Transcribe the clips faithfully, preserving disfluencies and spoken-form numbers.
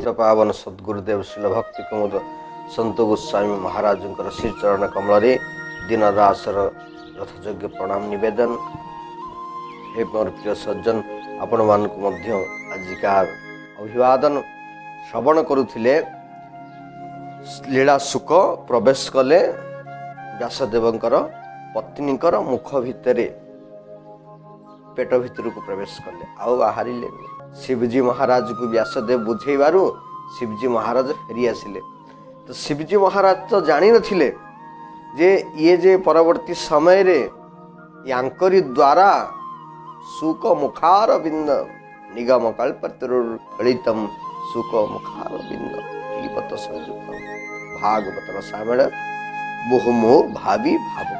पतित पावन सद्गुरुदेव शिल भक्ति कुमुद संत गोस्वामी महाराज श्री चरण कमल दिन दासर रथयोग्य प्रणाम निवेदन। हे मोर प्रिय सज्जन आपण मानक आजिकार अभिवादन श्रवण करुथिले लीला सुख प्रवेश कले व्यासदेवंकर पत्नीकर मुख भितरे पेट भितर को प्रवेश कले आउ बाहरिले। शिवजी महाराज को व्यासदेव बुझेबारु शिवजी महाराज फेरी आसिले। तो शिवजी महाराज तो जानी नथिले जे ये जे परवर्ती समय रे यांकरी द्वारा सुख मुखार बिंद निगम कल्पतरुलितम सुख मुखार बिंद श्रीपत संयुक्त भागवत रसायण मुहुमु भावी भाव।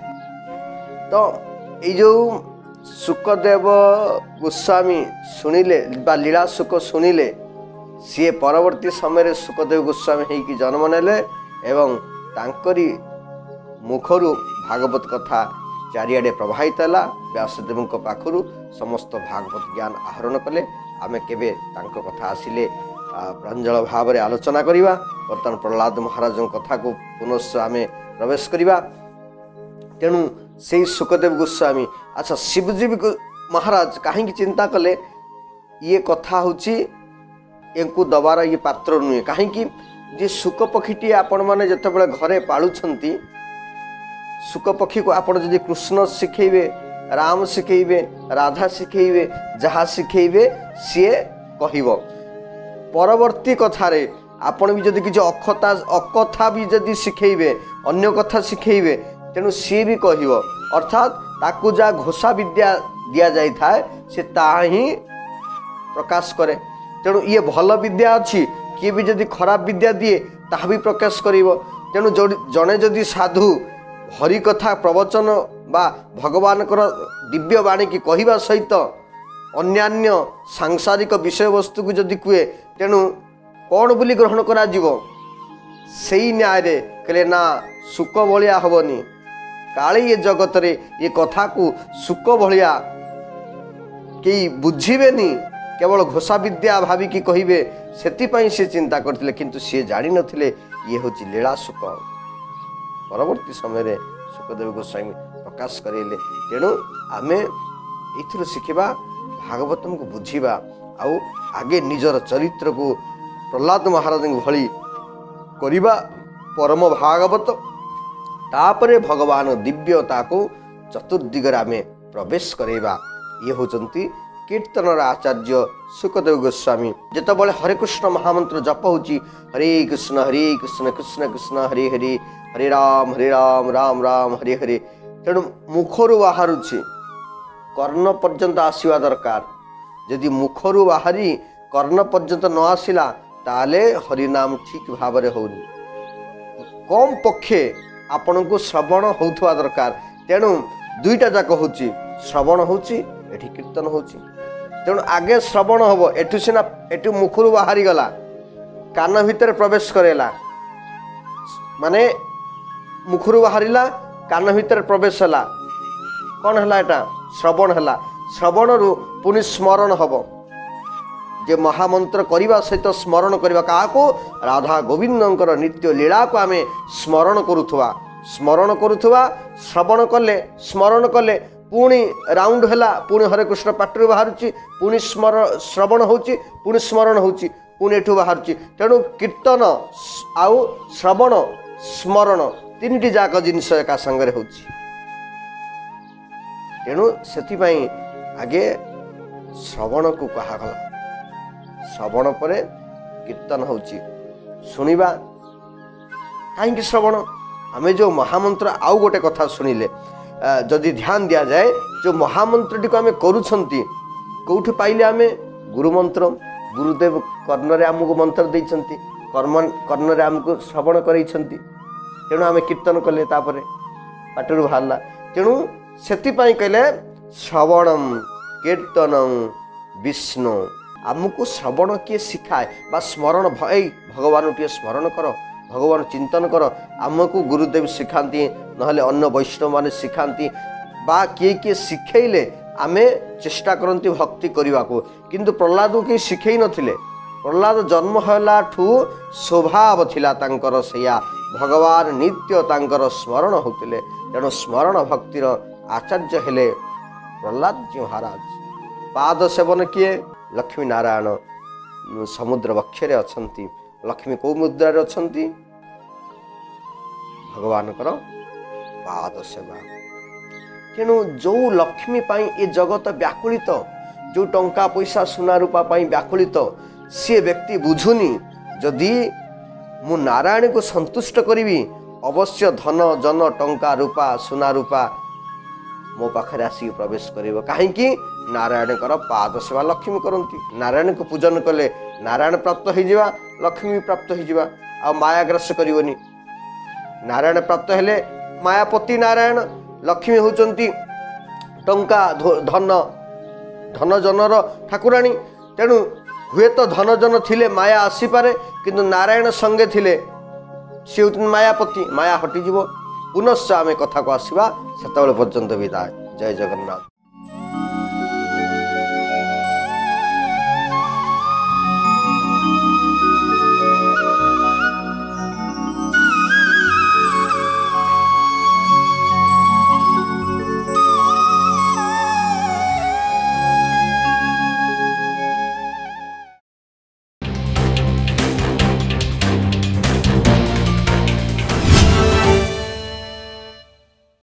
तो ये जो सुखदेव गोस्वामी शुणिले बा लीला सुख शुणिले सी परवर्ती समय सुखदेव गोस्वामी होइकी जन्म नेले एवं तांकरी मुखरु भागवत कथा चारिआडे प्रभावित है। व्यासदेव पाखरु समस्त भागवत ज्ञान आहरण कले। आमे केबे तांको कथा आसिले प्रांजल भाव में आलोचना करिबा। बर्तमान प्रहलाद महाराज कथा को पुनः आमे प्रवेश करिबा। तेणु से सुखदेव गोस्वामी अच्छा शिवजी महाराज कहीं चिंता कले ये कथा होची एंकु दबार ये पात्र नुहे कहीं जे सुख पक्षीटी आपण मैंने जिते बड़े घरे पालुछंती सुख पक्षी को आपण जदि कृष्ण शिखेबे राम शिखेबे राधा शिखेबे जहाँ शिखेबे सी कहब परवर्ती कथारे आपण भी जदि किसी अकथा अकथा भी जदि शिखेबे अन्य कथा शिखेबे तेणु सी भी कहब अर्थात ताकू जा घोषा विद्या दिया जाई थाए से ता ही प्रकाश करे। तेणु ये भल विद्या अच्छी किए भी जदि खराब विद्या दिए ता भी प्रकाश करिवो। तेणु जड़े जदि साधु हरि कथा प्रवचन बा भगवान दिव्य बाणी की कहवा सहित अन्यान्य सांसारिक विषय वस्तु को जदि कहे तेणु कौन बोली ग्रहण करा जीवो सेई न्याय रे कहले ना सुख भलिया हबनी काले ये जगत रे ये कथा को सुख भलिया कई बुझीबेनी केवल घोषा विद्या भावी की कहिबे सेतिपई से चिंता करथिले किंतु से जानि नथिले ये होची लीला सुख। परवर्ती समय रे सुखदेव गोस्वामी प्रकाश करेले। तेणु आमे इथुर शिखिबा भागवतम को बुझीबा आउ आगे निजर चरित्र को प्रहलाद महाराज भली करिबा परम भागवत तापरे भगवान दिव्यता को चतुर्दिगर आमे प्रवेश करेबा। ये होचंती कीर्तनर आचार्य सुखदेव गोस्वामी जेतबले हरे कृष्ण महामंत्र जप होची हरे कृष्ण हरे कृष्ण कृष्ण कृष्ण हरे हरे हरे राम हरे राम राम राम हरे हरे। तेणु मुखरु बाहरुछि कर्ण पर्यंत आसीवा दरकार। यदि मुखरु बाहरी कर्ण पर्यंत न आसिला ताले हरिनाम ठीक भाव में होनी कम पक्षे आपण को श्रवण होथवा दरकार। तेणु दुईटा जाक होची श्रवण होची एठी कीर्तन होची। तेणु आगे श्रवण हबो एठु सिना एठु मुखरु बाहरी गला कान भितर प्रवेश करेला माने मुखरु बाहरिला कान भितर प्रवेश हला कौन हला एटा श्रवण हला। श्रवण रु पुनि स्मरण हबो जे महामंत्र करने सहित स्मरण करवा क्या राधा गोविंदर नित्य लीला को आमे स्मरण करुवा स्मरण करुवा श्रवण कले स्मरण कले पुणी राउंड है पुणी हरे कृष्ण पाटरू बाहर पुणी स्मरण श्रवण होची पुणी स्मरण होची पुणी एठू बाहर। तेणु कीर्तन आउ श्रवण स्मरण तीन टी जाक जिनस एका संगे होची। तेणु से आगे श्रवण को कहागला श्रवण पर कीर्तन होची सुनिबा कहीं श्रवण आमे जो महामंत्र आउ गोटे कथा सुनिले जदि ध्यान दिया जाए जो महामंत्रटी को आमे करूछंती कोउठ पाइले आमे गुरु मंत्र गुरुदेव कर्णरे आमको मंत्र देइछंती कर्म कर्णरे आमको श्रवण करैछंती। तेणु आमे कीर्तन कले तापरे पाटरू बाहरला। तेणु सेति पई कहले श्रवणम कीर्तनम विष्णु आमको श्रवण किए शिखाए बा स्मरण भय भगवान टे स्मरण कर भगवान चिंतन कर आमको गुरुदेव शिखाती नहले अन्य वैष्णव माने शिखाती बा किए किए शिखेले आमे चेष्टा करती भक्ति करने को किंतु प्रहलाद को कहीं शिखई नथिले प्रहलाद जन्म हलाठू स्वभाव थिला तांकर सेया भगवान नित्य तांकर स्मरण होते तेणु स्मरण भक्तिर आचार्य हेले प्रहलाद जी महाराज। पाद सेवन किए लक्ष्मी नारायण समुद्र वक्षरे अछंती। लक्ष्मी को मुद्रारे अछंती भगवान कर पाद सेवा। तेणु जो लक्ष्मी पाई ए जगत व्याकुलित जो टंका पैसा सुना रूपा पाई व्याकुलित सी व्यक्ति बुझुनी जदि मु नारायण को संतुष्ट करी अवश्य धन जन टंका रूपा सुना रूपा मो पाखे आसिक प्रवेश कर कहीं नारायण कर पाद सेवा लक्ष्मी करती। नारायण को पूजन कले नारायण प्राप्त हो जावा लक्ष्मी प्राप्त हो जावा आ माया ग्रास करनी। नारायण प्राप्त हेले मायापति नारायण लक्ष्मी होचंती टंका धन धन जनर ठाकुराणी। तेणु हुए तो धन जन थिले माया आसीपारे किंतु नारायण संगे थिले सी होती मायापति माया हटिଯିव। पुनश्च आम कथा को आसवा सेतबेले पर्यंत विदाय। जय जगन्नाथ।